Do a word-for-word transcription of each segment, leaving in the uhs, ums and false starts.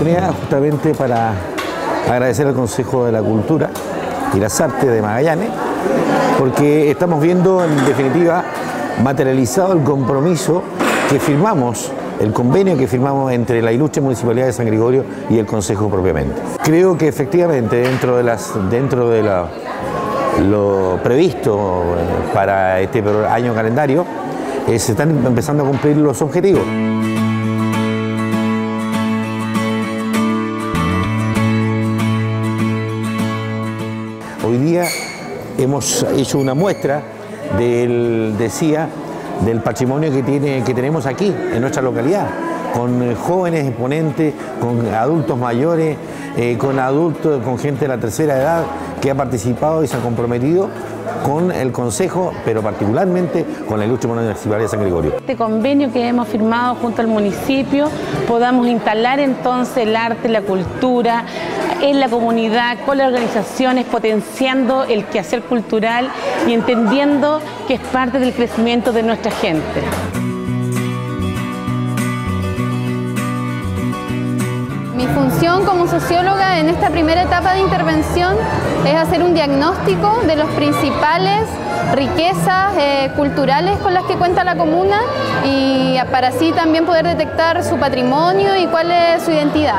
oportunidad justamente para agradecer al Consejo de la Cultura y las Artes de Magallanes, porque estamos viendo en definitiva materializado el compromiso que firmamos, el convenio que firmamos entre la ilustre Municipalidad de San Gregorio y el Consejo propiamente. Creo que efectivamente dentro de, las, dentro de la, lo previsto para este año calendario, eh, se están empezando a cumplir los objetivos. Hoy día hemos hecho una muestra del, decía, del patrimonio que, tiene, que tenemos aquí, en nuestra localidad, con jóvenes exponentes, con adultos mayores, eh, con adultos, con gente de la tercera edad que ha participado y se ha comprometido con el Consejo, pero particularmente con la ilustre Municipalidad de San Gregorio. Este convenio que hemos firmado junto al municipio, podamos instalar entonces el arte, la cultura en la comunidad, con las organizaciones, potenciando el quehacer cultural y entendiendo que es parte del crecimiento de nuestra gente. Mi función como socióloga en esta primera etapa de intervención es hacer un diagnóstico de las principales riquezas eh, culturales con las que cuenta la comuna y para así también poder detectar su patrimonio y cuál es su identidad.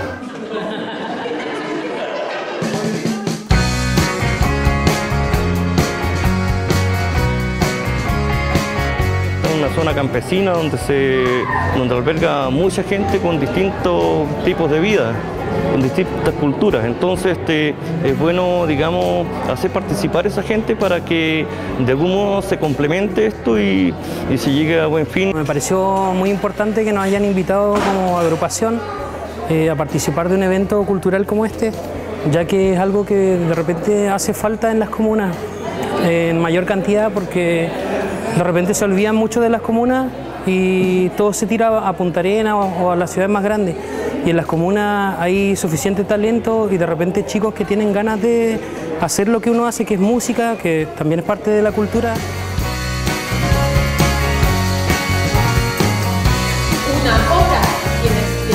Una zona campesina donde se donde alberga mucha gente con distintos tipos de vida, con distintas culturas. Entonces este, es bueno, digamos, hacer participar a esa gente para que de algún modo se complemente esto y, y se llegue a buen fin. Me pareció muy importante que nos hayan invitado como agrupación eh, a participar de un evento cultural como este, ya que es algo que de repente hace falta en las comunas eh, en mayor cantidad, porque de repente se olvidan mucho de las comunas y todo se tira a Punta Arenas o a las ciudades más grandes. Y en las comunas hay suficiente talento y de repente chicos que tienen ganas de hacer lo que uno hace, que es música, que también es parte de la cultura. Una hora tienes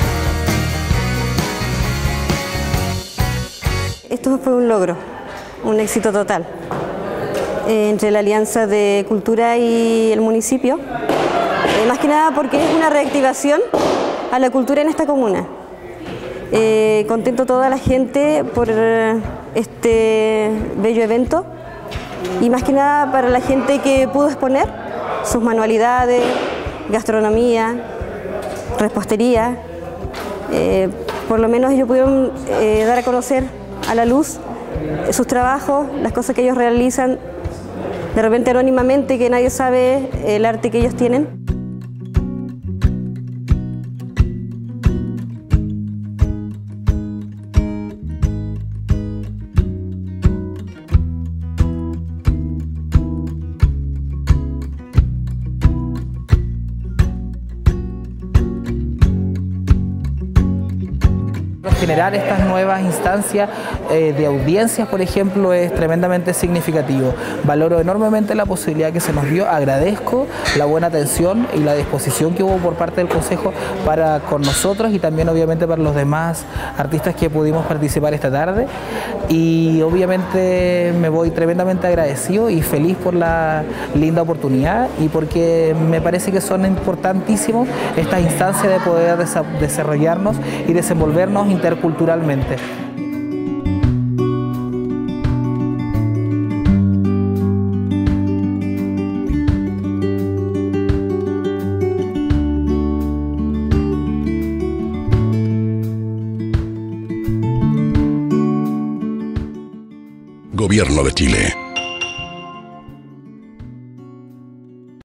de vida. Esto fue un logro, un éxito total entre la Alianza de Cultura y el municipio, eh, más que nada porque es una reactivación a la cultura en esta comuna. Eh, contento toda la gente por este bello evento y más que nada para la gente que pudo exponer sus manualidades, gastronomía, repostería. Eh, por lo menos ellos pudieron eh, dar a conocer a la luz sus trabajos, las cosas que ellos realizan, de repente anónimamente, que nadie sabe el arte que ellos tienen. Generar estas nuevas instancias eh, de audiencias, por ejemplo, es tremendamente significativo. Valoro enormemente la posibilidad que se nos dio, agradezco la buena atención y la disposición que hubo por parte del Consejo para con nosotros y también obviamente para los demás artistas que pudimos participar esta tarde, y obviamente me voy tremendamente agradecido y feliz por la linda oportunidad y porque me parece que son importantísimos estas instancias de poder desarrollarnos y desenvolvernos interculturalmente. Gobierno de Chile.